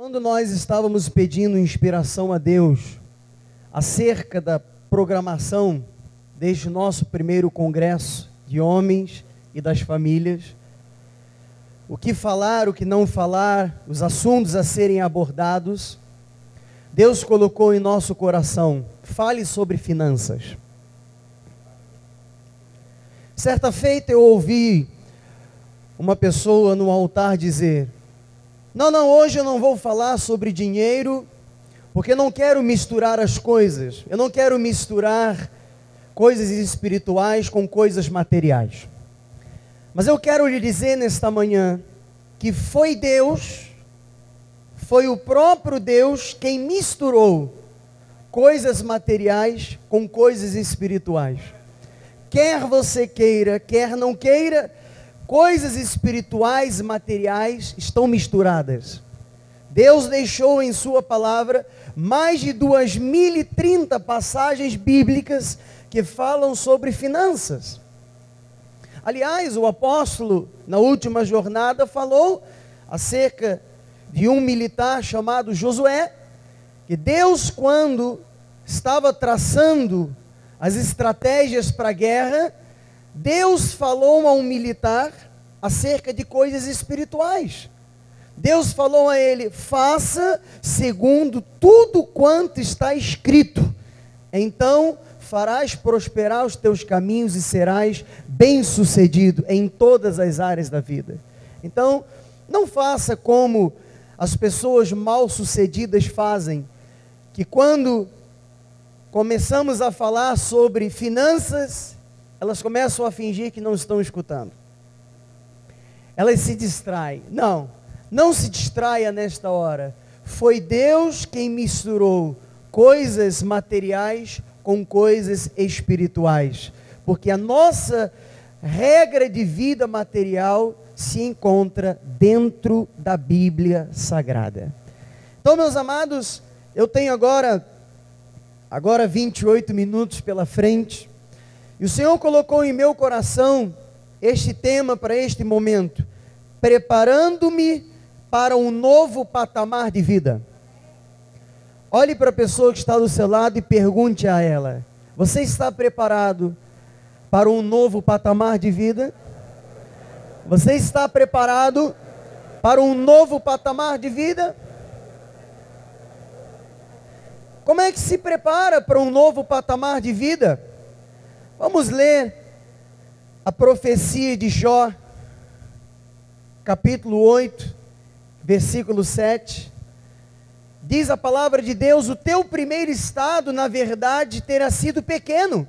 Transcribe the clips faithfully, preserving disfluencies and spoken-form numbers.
Quando nós estávamos pedindo inspiração a Deus acerca da programação deste nosso primeiro congresso de homens e das famílias, o que falar, o que não falar, os assuntos a serem abordados, Deus colocou em nosso coração: fale sobre finanças. Certa feita eu ouvi uma pessoa no altar dizer: não, não, hoje eu não vou falar sobre dinheiro, porque eu não quero misturar as coisas, eu não quero misturar coisas espirituais com coisas materiais. Mas eu quero lhe dizer nesta manhã, que foi Deus, foi o próprio Deus quem misturou coisas materiais com coisas espirituais. Quer você queira, quer não queira, coisas espirituais e materiais estão misturadas. Deus deixou em sua palavra mais de duas mil e trinta passagens bíblicas que falam sobre finanças. Aliás, o apóstolo, na última jornada, falou acerca de um militar chamado Josué, que Deus, quando estava traçando as estratégias para a guerra, Deus falou a um militar acerca de coisas espirituais. Deus falou a ele: faça segundo tudo quanto está escrito, então farás prosperar os teus caminhos e serás bem-sucedido em todas as áreas da vida. Então, não faça como as pessoas mal-sucedidas fazem, que quando começamos a falar sobre finanças, elas começam a fingir que não estão escutando. Elas se distraem. Não, não se distraia nesta hora. Foi Deus quem misturou coisas materiais com coisas espirituais, porque a nossa regra de vida material se encontra dentro da Bíblia Sagrada. Então, meus amados, eu tenho agora, agora vinte e oito minutos pela frente, e o Senhor colocou em meu coração este tema para este momento: preparando-me para um novo patamar de vida. Olhe para a pessoa que está do seu lado e pergunte a ela: você está preparado para um novo patamar de vida? Você está preparado para um novo patamar de vida? Como é que se prepara para um novo patamar de vida? Vamos ler a profecia de Jó, capítulo oito, versículo sete. Diz a palavra de Deus: o teu primeiro estado, na verdade, terá sido pequeno.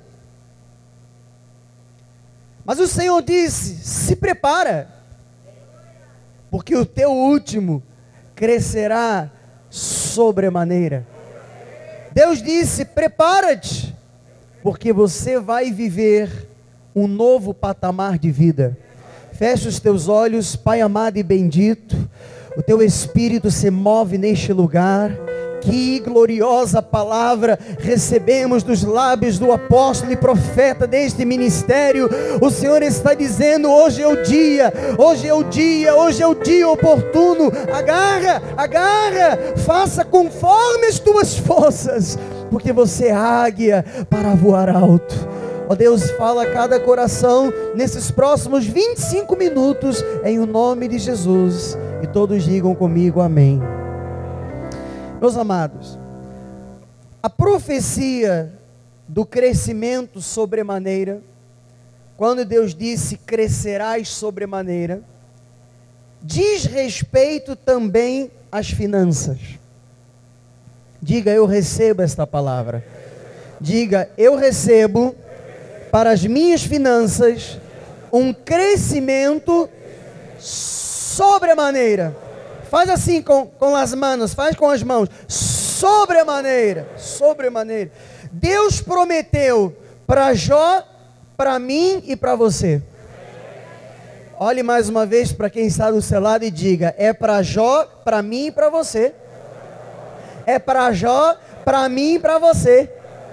Mas o Senhor disse: se prepara, porque o teu último crescerá sobremaneira. Deus disse: prepara-te, porque você vai viver um novo patamar de vida. Fecha os teus olhos, Pai amado e bendito. O teu Espírito se move neste lugar. Que gloriosa palavra recebemos dos lábios do apóstolo e profeta deste ministério. O Senhor está dizendo: hoje é o dia, hoje é o dia, hoje é o dia oportuno. Agarra, agarra, faça conforme as tuas forças, porque você é águia para voar alto. Ó oh Deus, fala a cada coração nesses próximos vinte e cinco minutos, em o nome de Jesus. E todos digam comigo amém. Meus amados, a profecia do crescimento sobremaneira, quando Deus disse crescerás sobremaneira, diz respeito também às finanças. Diga: eu recebo esta palavra. Diga: eu recebo para as minhas finanças um crescimento sobremaneira. Faz assim com, com as mãos, faz com as mãos, sobremaneira, sobremaneira. Deus prometeu para Jó, para mim e para você. Olhe mais uma vez para quem está do seu lado e diga: é para Jó, para mim e para você. É para Jó, para mim e para você.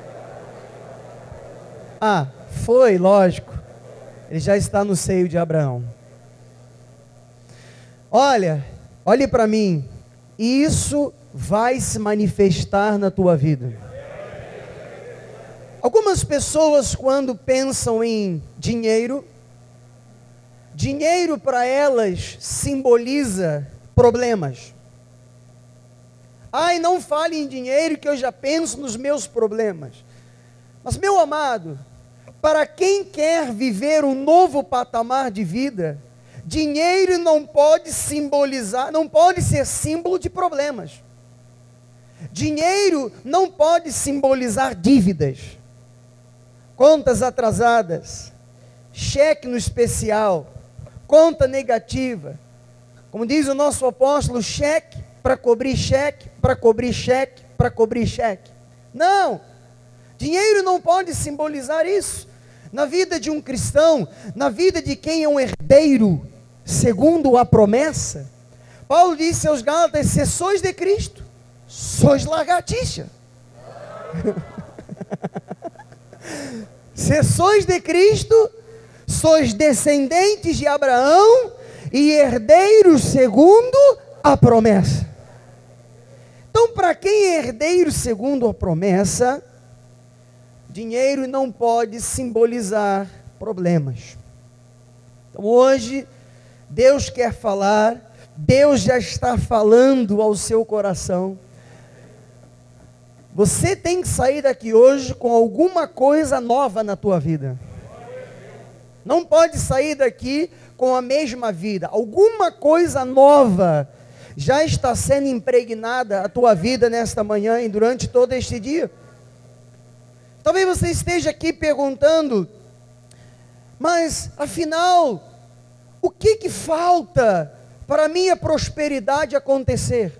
Ah, foi, lógico. Ele já está no seio de Abraão. Olha, olhe para mim. e isso vai se manifestar na tua vida. Algumas pessoas, quando pensam em dinheiro, dinheiro para elas simboliza problemas. Ai, não fale em dinheiro que eu já penso nos meus problemas. Mas, meu amado, para quem quer viver um novo patamar de vida, dinheiro não pode simbolizar, não pode ser símbolo de problemas. Dinheiro não pode simbolizar dívidas, contas atrasadas, cheque no especial, conta negativa. Como diz o nosso apóstolo, cheque para cobrir cheque, para cobrir cheque, para cobrir cheque. Não, dinheiro não pode simbolizar isso. Na vida de um cristão, na vida de quem é um herdeiro, segundo a promessa, Paulo disse aos Gálatas: se sois de Cristo, sois lagartixa. Se sois de Cristo, sois descendentes de Abraão e herdeiros segundo a promessa. Então, para quem é herdeiro segundo a promessa, dinheiro não pode simbolizar problemas. Então, hoje, Deus quer falar, Deus já está falando ao seu coração. Você tem que sair daqui hoje com alguma coisa nova na tua vida. Não pode sair daqui com a mesma vida. Alguma coisa nova já está sendo impregnada a tua vida nesta manhã e durante todo este dia. Talvez você esteja aqui perguntando: mas afinal, o que que falta para a minha prosperidade acontecer?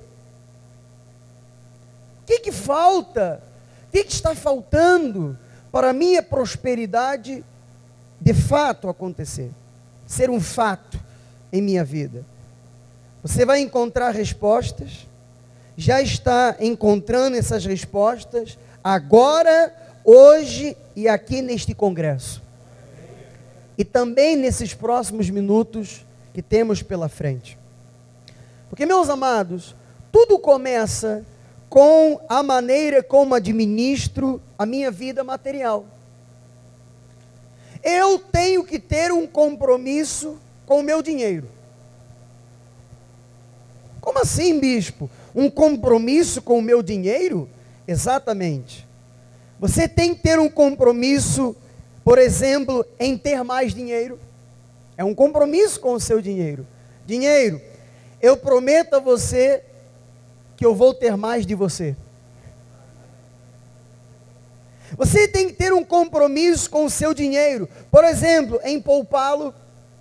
O que que falta? O que que está faltando para a minha prosperidade de fato acontecer? Ser um fato em minha vida. Você vai encontrar respostas, já está encontrando essas respostas, agora, hoje e aqui neste congresso. E também nesses próximos minutos que temos pela frente. Porque, meus amados, tudo começa com a maneira como administro a minha vida material. Eu tenho que ter um compromisso com o meu dinheiro. Como assim, bispo? Um compromisso com o meu dinheiro? Exatamente. Você tem que ter um compromisso, por exemplo, em ter mais dinheiro. É um compromisso com o seu dinheiro. Dinheiro, eu prometo a você que eu vou ter mais de você. Você tem que ter um compromisso com o seu dinheiro. Por exemplo, em poupá-lo,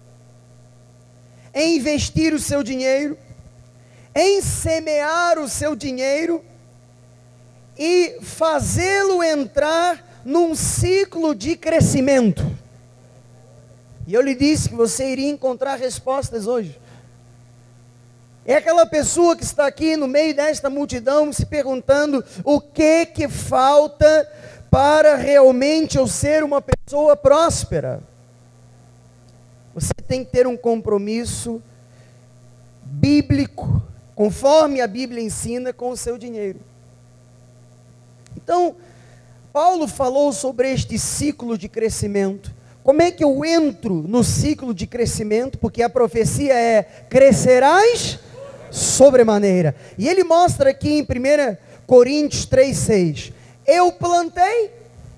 em investir o seu dinheiro, em semear o seu dinheiro e fazê-lo entrar num ciclo de crescimento. E eu lhe disse que você iria encontrar respostas hoje. É aquela pessoa que está aqui no meio desta multidão se perguntando: o que que falta para realmente eu ser uma pessoa próspera? Você tem que ter um compromisso bíblico, conforme a Bíblia ensina, com o seu dinheiro. Então, Paulo falou sobre este ciclo de crescimento. Como é que eu entro no ciclo de crescimento? Porque a profecia é: crescerás sobremaneira. E ele mostra aqui em primeira Coríntios três, seis. Eu plantei,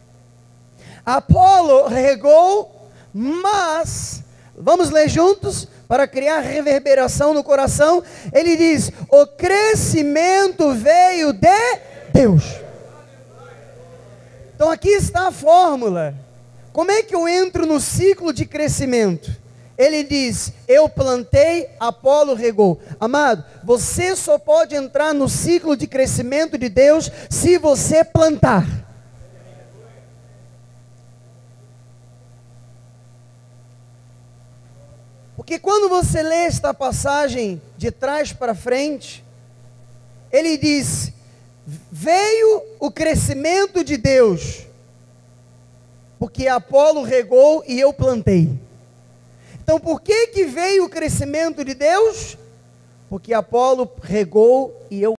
Apolo regou, mas, vamos ler juntos, para criar reverberação no coração, ele diz: o crescimento veio de Deus. Então aqui está a fórmula. Como é que eu entro no ciclo de crescimento? Ele diz: eu plantei, Apolo regou. Amado, você só pode entrar no ciclo de crescimento de Deus se você plantar. Porque quando você lê esta passagem de trás para frente, ele diz: veio o crescimento de Deus, porque Apolo regou e eu plantei. Então, por que que veio o crescimento de Deus? porque Apolo regou e eu